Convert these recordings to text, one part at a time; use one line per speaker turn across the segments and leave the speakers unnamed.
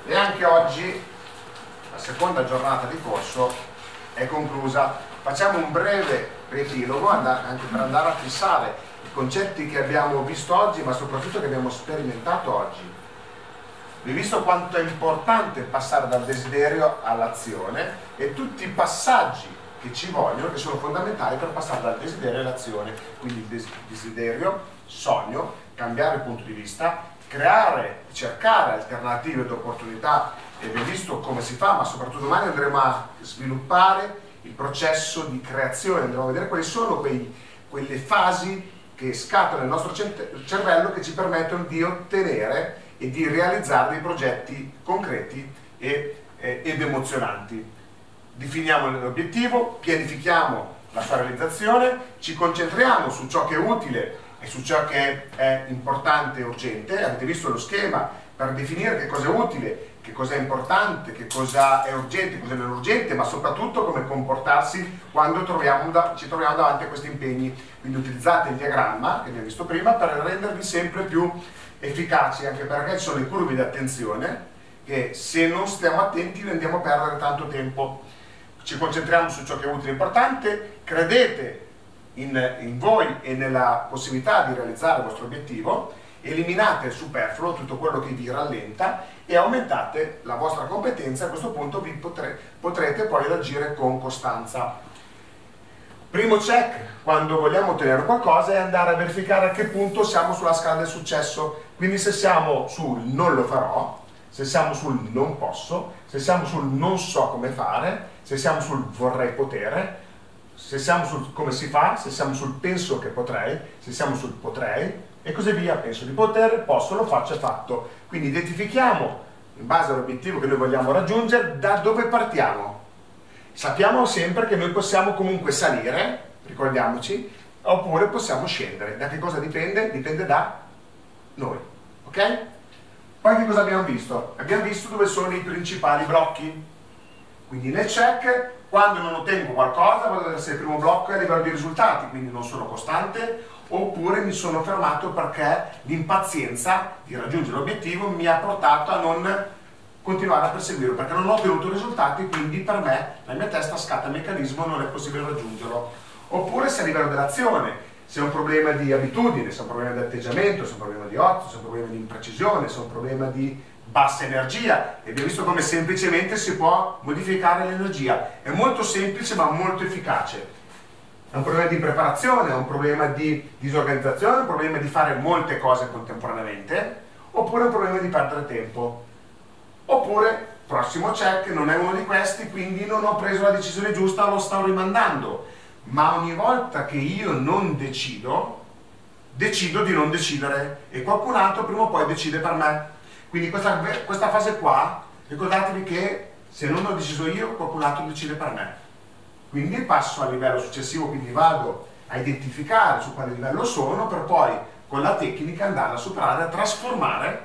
E anche oggi la seconda giornata di corso è conclusa. Facciamo un breve riepilogo anche per andare a fissare i concetti che abbiamo visto oggi, ma soprattutto che abbiamo sperimentato oggi. Vi ho visto quanto è importante passare dal desiderio all'azione e tutti i passaggi che ci vogliono, che sono fondamentali per passare dal desiderio all'azione. Quindi il desiderio, sogno, cambiare il punto di vista, creare, cercare alternative ed opportunità, e vi ho visto come si fa, ma soprattutto domani andremo a sviluppare il processo di creazione, andremo a vedere quali sono quelle fasi che scattano nel nostro cervello che ci permettono di ottenere e di realizzare dei progetti concreti ed emozionanti. Definiamo l'obiettivo, pianifichiamo la sua realizzazione, ci concentriamo su ciò che è utile e su ciò che è importante e urgente. Avete visto lo schema per definire che cosa è utile, che cosa è importante, che cosa è urgente, cosa non è urgente, ma soprattutto come comportarsi quando ci troviamo davanti a questi impegni. Quindi utilizzate il diagramma che abbiamo visto prima per rendervi sempre più efficaci, anche perché ci sono le curve di attenzione che se non stiamo attenti ne andiamo a perdere tanto tempo. Ci concentriamo su ciò che è utile e importante, credete in voi e nella possibilità di realizzare il vostro obiettivo, eliminate il superfluo, tutto quello che vi rallenta, e aumentate la vostra competenza. A questo punto vi potrete poi agire con costanza. Primo check quando vogliamo ottenere qualcosa è andare a verificare a che punto siamo sulla scala del successo. Quindi se siamo sul non lo farò, se siamo sul non posso, se siamo sul non so come fare, se siamo sul vorrei potere, se siamo sul come si fa, se siamo sul penso che potrei, se siamo sul potrei e così via. Penso di poter, posso, lo faccio, è fatto. Quindi identifichiamo in base all'obiettivo che noi vogliamo raggiungere da dove partiamo. Sappiamo sempre che noi possiamo comunque salire, ricordiamoci, oppure possiamo scendere. Da che cosa dipende? Dipende da noi, ok? Poi che cosa abbiamo visto? Abbiamo visto dove sono i principali blocchi. Quindi nel check, quando non ottengo qualcosa, vado verso il primo blocco a livello di risultati, quindi non sono costante, oppure mi sono fermato perché l'impazienza di raggiungere l'obiettivo mi ha portato a non continuare a perseguirlo, perché non ho ottenuto risultati, quindi per me, la mia testa scatta il meccanismo, non è possibile raggiungerlo. Oppure se a livello dell'azione, se è un problema di abitudine, se è un problema di atteggiamento, se è un problema di ozio, se è un problema di imprecisione, se è un problema di bassa energia, e abbiamo visto come semplicemente si può modificare l'energia. È molto semplice ma molto efficace. È un problema di preparazione, è un problema di disorganizzazione, è un problema di fare molte cose contemporaneamente, oppure è un problema di perdere tempo. Oppure, prossimo check, non è uno di questi, quindi non ho preso la decisione giusta, lo sto rimandando. Ma ogni volta che io non decido di non decidere e qualcun altro prima o poi decide per me. Quindi questa fase qua, ricordatevi che se non ho deciso io, qualcun altro decide per me. Quindi passo al livello successivo, quindi vado a identificare su quale livello sono, per poi con la tecnica andare a superare, a trasformare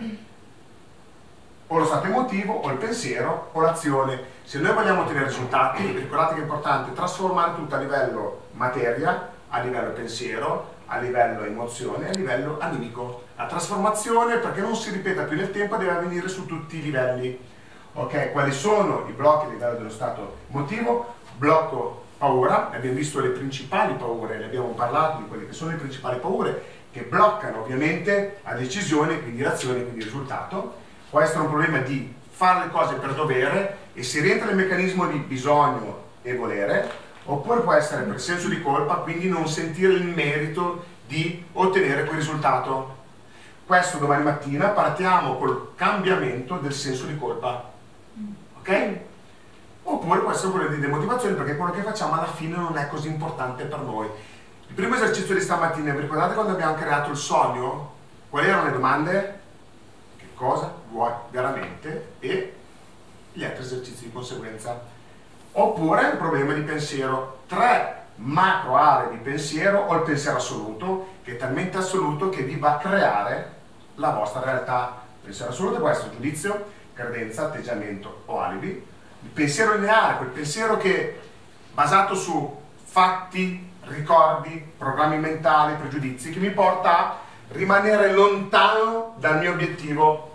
o lo stato emotivo, o il pensiero, o l'azione. Se noi vogliamo ottenere risultati, ricordate che è importante trasformare tutto a livello materia, a livello pensiero, a livello emozione, a livello animico. La trasformazione, perché non si ripeta più nel tempo, deve avvenire su tutti i livelli. Ok, quali sono i blocchi a livello dello stato emotivo? Blocco paura, abbiamo visto le principali paure, ne abbiamo parlato di quelle che sono le principali paure che bloccano ovviamente la decisione, quindi l'azione, quindi il risultato. Può essere un problema di fare le cose per dovere e si rientra nel meccanismo di bisogno e volere, oppure può essere per senso di colpa, quindi non sentire il merito di ottenere quel risultato. Questo domani mattina partiamo col cambiamento del senso di colpa, ok? Oppure può essere un problema di demotivazione, perché quello che facciamo alla fine non è così importante per noi. Il primo esercizio di stamattina, vi ricordate quando abbiamo creato il sogno? Quali erano le domande? Che cosa vuoi veramente? E gli altri esercizi di conseguenza. Oppure un problema di pensiero. 3 macro aree di pensiero, o il pensiero assoluto, che è talmente assoluto che vi va a creare la vostra realtà. Il pensiero assoluto può essere giudizio, credenza, atteggiamento o alibi. Il pensiero lineare, quel pensiero che è basato su fatti, ricordi, programmi mentali, pregiudizi, che mi porta a rimanere lontano dal mio obiettivo.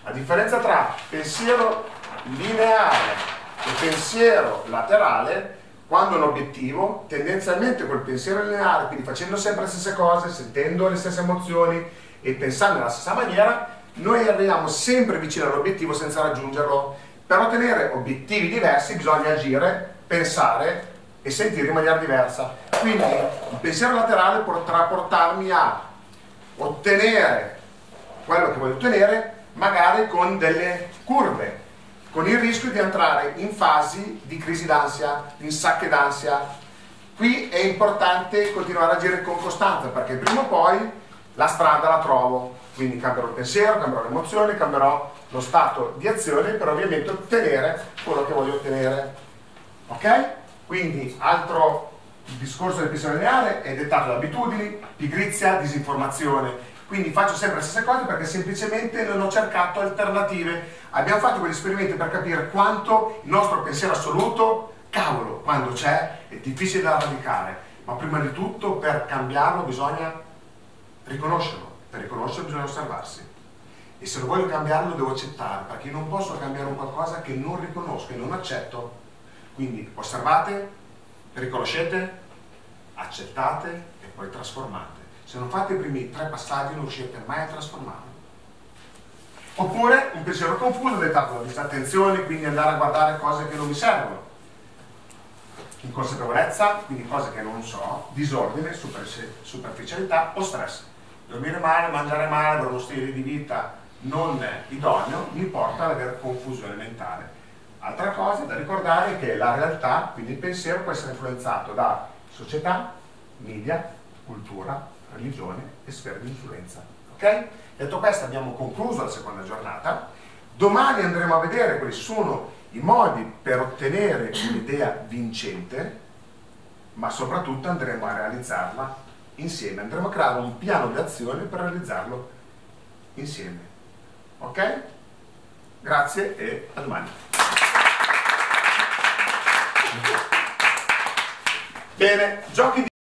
La differenza tra pensiero lineare e pensiero laterale, quando un obiettivo, tendenzialmente col pensiero lineare, quindi facendo sempre le stesse cose, sentendo le stesse emozioni e pensando nella stessa maniera, noi arriviamo sempre vicino all'obiettivo senza raggiungerlo. Per ottenere obiettivi diversi bisogna agire, pensare e sentire in maniera diversa. Quindi il pensiero laterale potrà portarmi a ottenere quello che voglio ottenere, magari con delle curve, con il rischio di entrare in fasi di crisi d'ansia, in sacche d'ansia. Qui è importante continuare a agire con costanza, perché prima o poi la strada la trovo. Quindi cambierò il pensiero, cambierò le emozioni, cambierò lo stato di azione per ovviamente ottenere quello che voglio ottenere. Ok? Quindi altro discorso del pensiero lineare è dettato da abitudini, pigrizia, disinformazione. Quindi faccio sempre le stesse cose perché semplicemente non ho cercato alternative. Abbiamo fatto quegli esperimenti per capire quanto il nostro pensiero assoluto, cavolo, quando c'è, è difficile da radicare. Ma prima di tutto per cambiarlo bisogna riconoscerlo. Per riconoscerlo bisogna osservarsi. E se lo voglio cambiarlo devo accettare, perché io non posso cambiare un qualcosa che non riconosco e non accetto. Quindi osservate, riconoscete, accettate e poi trasformate. Se non fate i primi 3 passaggi non riuscite mai a trasformarlo. Oppure un pensiero confuso dettato da disattenzione, quindi andare a guardare cose che non mi servono. Inconsapevolezza, quindi cose che non so, disordine, superficialità o stress. Dormire male, mangiare male, avere uno stile di vita non idoneo mi porta ad avere confusione mentale. Altra cosa da ricordare è che la realtà, quindi il pensiero, può essere influenzato da società, media, cultura, religione e sfere di influenza. Ok? Detto questo, abbiamo concluso la seconda giornata. Domani andremo a vedere quali sono i modi per ottenere un'idea vincente, ma soprattutto andremo a realizzarla insieme. Andremo a creare un piano di azione per realizzarlo insieme. Ok? Grazie e a domani. Bene, giochi di